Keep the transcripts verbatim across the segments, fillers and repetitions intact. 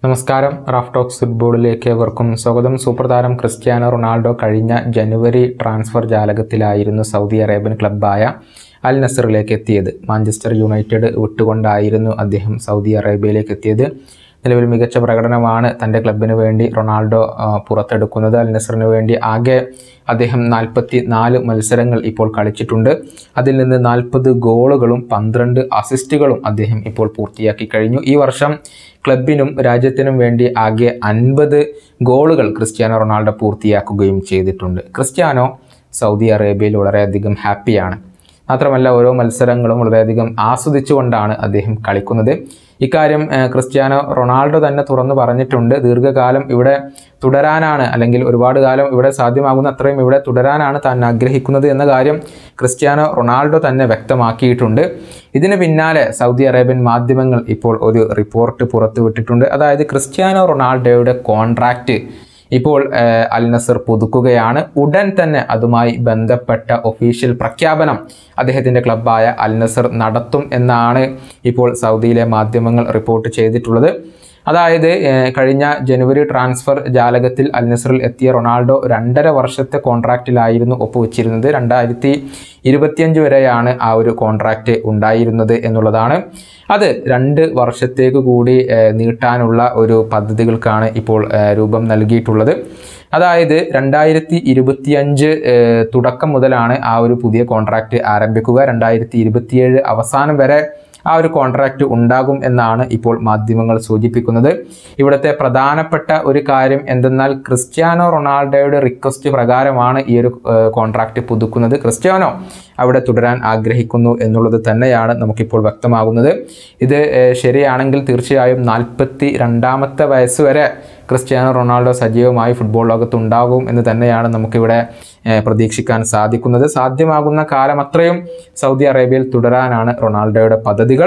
നമസ്കാരം. Raf talks ഫുട്ബോളിലേക്ക് ഏവർക്കും സ്വാഗതം. സൂപ്പർ താരം ക്രിസ്ത്യാനോ റൊണാൾഡോ കഴിഞ്ഞ ജനുവരി ട്രാൻസ്ഫർ ജാലകത്തിലായിരുന്നു സൗദി അറേബ്യൻ ക്ലബ്ബായ അൽ നസറിലേക്ക് എത്തിയത്. മാഞ്ചസ്റ്റർ യുണൈറ്റഡ് വിട്ടുകൊണ്ടായിരുന്നു അദ്ദേഹം സൗദി അറേബ്യയിലേക്ക് എത്തിയത്. നിലവിൽ മികച്ച പ്രകടനമാണ് തൻ്റെ ക്ലബിന് വേണ്ടി റൊണാൾഡോ പുറത്തെടുക്കുന്നത്. അൽ നസറിന് വേണ്ടി ആകെ അദ്ദേഹം നാൽപ്പത്തി നാല് മത്സരങ്ങൾ ഇപ്പോൾ കളിച്ചിട്ടുണ്ട്. അതിൽ നിന്ന് നാൽപ്പത് ഗോളുകളും പന്ത്രണ്ട് അസിസ്റ്റുകളും അദ്ദേഹം ഇപ്പോൾ പൂർത്തിയാക്കി കഴിഞ്ഞു. ഈ വർഷം ക്ലബിനും രാജ്യത്തിനും വേണ്ടി ആകെ അൻപത് ഗോളുകൾ ക്രിസ്ത്യാനോ റൊണാൾഡോ പൂർത്തിയാക്കുകയും ചെയ്തിട്ടുണ്ട്. ക്രിസ്ത്യാനോ സൗദി അറേബ്യയിൽ വളരെയധികം ഹാപ്പിയാണ്. മാത്രമല്ല ഓരോ മത്സരങ്ങളും വളരെയധികം ആസ്വദിച്ചുകൊണ്ടാണ് അദ്ദേഹം കളിക്കുന്നത്. ഇക്കാര്യം ക്രിസ്ത്യാനോ റൊണാൾഡോ തന്നെ തുറന്നു പറഞ്ഞിട്ടുണ്ട്. ദീർഘകാലം ഇവിടെ തുടരാനാണ്, അല്ലെങ്കിൽ ഒരുപാട് കാലം ഇവിടെ സാധ്യമാകുന്ന അത്രയും ഇവിടെ തുടരാനാണ് താൻ ആഗ്രഹിക്കുന്നത് എന്ന കാര്യം ക്രിസ്ത്യാനോ റൊണാൾഡോ തന്നെ വ്യക്തമാക്കിയിട്ടുണ്ട്. ഇതിന് പിന്നാലെ സൗദി അറേബ്യൻ മാധ്യമങ്ങൾ ഇപ്പോൾ ഒരു റിപ്പോർട്ട് പുറത്തുവിട്ടിട്ടുണ്ട്. അതായത് ക്രിസ്ത്യാനോ റൊണാൾഡോയുടെ കോൺട്രാക്റ്റ് ഇപ്പോൾ അൽ നസർ പുതുക്കുകയാണ്. ഉടൻ തന്നെ അതുമായി ബന്ധപ്പെട്ട ഒഫീഷ്യൽ പ്രഖ്യാപനം അദ്ദേഹത്തിൻ്റെ ക്ലബ്ബായ അൽ നസർ നടത്തും എന്നാണ് ഇപ്പോൾ സൗദിയിലെ മാധ്യമങ്ങൾ റിപ്പോർട്ട് ചെയ്തിട്ടുള്ളത്. അതായത് കഴിഞ്ഞ ജനുവരി ട്രാൻസ്ഫർ ജാലകത്തിൽ അൽ നസറിൽ എത്തിയ റൊണാൾഡോ രണ്ടര വർഷത്തെ കോൺട്രാക്റ്റിലായിരുന്നു ഒപ്പുവെച്ചിരുന്നത്. രണ്ടായിരത്തി ഇരുപത്തിയഞ്ച് വരെയാണ് ആ ഒരു കോൺട്രാക്റ്റ് ഉണ്ടായിരുന്നത് എന്നുള്ളതാണ്. അത് രണ്ട് വർഷത്തേക്ക് കൂടി നീട്ടാനുള്ള ഒരു പദ്ധതികൾക്കാണ് ഇപ്പോൾ രൂപം നൽകിയിട്ടുള്ളത്. അതായത് രണ്ടായിരത്തി ഇരുപത്തിയഞ്ച് തുടക്കം മുതലാണ് ആ ഒരു പുതിയ കോൺട്രാക്റ്റ് ആരംഭിക്കുക. രണ്ടായിരത്തി ഇരുപത്തിയേഴ് അവസാനം വരെ ആ ഒരു കോൺട്രാക്റ്റ് ഉണ്ടാകും എന്നാണ് ഇപ്പോൾ മാധ്യമങ്ങൾ സൂചിപ്പിക്കുന്നത്. ഇവിടുത്തെ പ്രധാനപ്പെട്ട ഒരു കാര്യം എന്തെന്നാൽ ക്രിസ്ത്യാനോ റൊണാൾഡോയുടെ റിക്വസ്റ്റ് പ്രകാരമാണ് ഈ ഒരു കോൺട്രാക്റ്റ് പുതുക്കുന്നത്. ക്രിസ്ത്യാനോ അവിടെ തുടരാൻ ആഗ്രഹിക്കുന്നു എന്നുള്ളത് തന്നെയാണ് നമുക്കിപ്പോൾ വ്യക്തമാകുന്നത്. ഇത് ശരിയാണെങ്കിൽ തീർച്ചയായും നാൽപ്പത്തി രണ്ടാമത്തെ വയസ്സ് വരെ ക്രിസ്ത്യാനോ റൊണാൾഡോ സജീവമായി ഫുട്ബോൾ ലോകത്തുണ്ടാകും എന്ന് തന്നെയാണ് നമുക്കിവിടെ പ്രതീക്ഷിക്കാൻ സാധിക്കുന്നത്. സാധ്യമാകുന്ന കാലം അത്രയും സൗദി അറേബ്യയിൽ തുടരാനാണ് റൊണാൾഡോയുടെ പദ്ധതികൾ.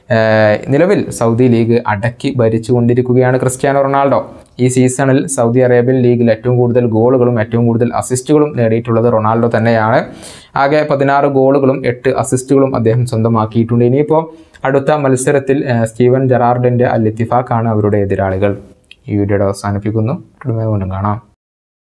നിലവിൽ സൗദി ലീഗ് അടക്കി ഭരിച്ചുകൊണ്ടിരിക്കുകയാണ് ക്രിസ്ത്യാനോ റൊണാൾഡോ. ഈ സീസണിൽ സൗദി അറേബ്യൻ ലീഗിൽ ഏറ്റവും കൂടുതൽ ഗോളുകളും ഏറ്റവും കൂടുതൽ അസിസ്റ്റുകളും നേടിയിട്ടുള്ളത് റൊണാൾഡോ തന്നെയാണ്. ആകെ പതിനാറ് ഗോളുകളും എട്ട് അസിസ്റ്റുകളും അദ്ദേഹം സ്വന്തമാക്കിയിട്ടുണ്ട്. ഇനിയിപ്പോൾ അടുത്ത മത്സരത്തിൽ സ്റ്റീവൻ ജെറാർഡിൻ്റെ അൽ ഇത്തിഫാഖാണ് അവരുടെ എതിരാളികൾ. ഈ വീഡിയോയുടെ അവസാനിപ്പിക്കുന്നു. വീണ്ടും കാണാം.